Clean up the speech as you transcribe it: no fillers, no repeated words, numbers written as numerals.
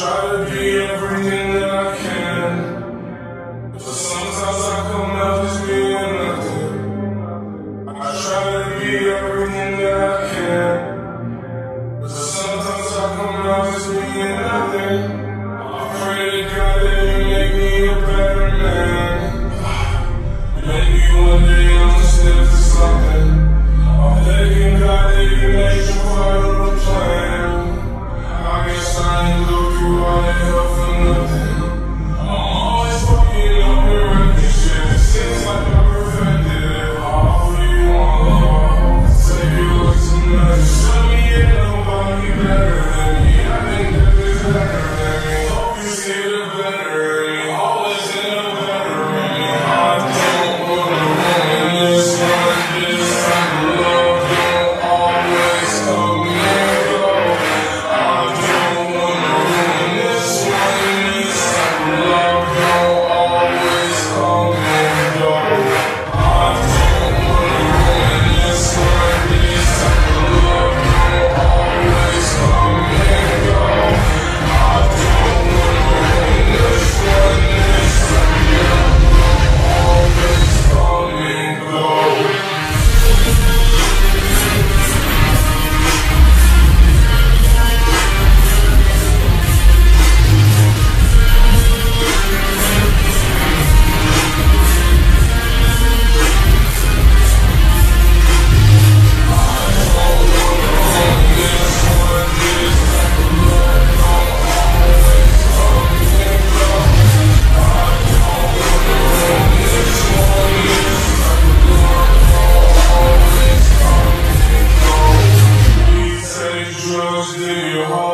try to be everything that I can, but sometimes I come out just being nothing. I try to be everything that I can, but sometimes I come out just being nothing. I pray to God that you make me a better man. Maybe one day I'll step to something. I'm begging God that you make you part of the plan. I guess I ain't go through all that hell for nothing. I'm always fucking up and wrecking shit. It seems like I perfected it. All for you on love. Take you look tonight. Show me ain't nobody better than me. I think that is better than me. Hope you see the better in me. Always in the better in me. I don't wanna ruin this one. This type of love don't always come and go. I don't wanna ruin this one. This type of love don't always come and go. I don't wanna ruin this one. This type of love don't always come and go. I don't wanna ruin this one. This type of love don't always come and go. You take drugs, then you hold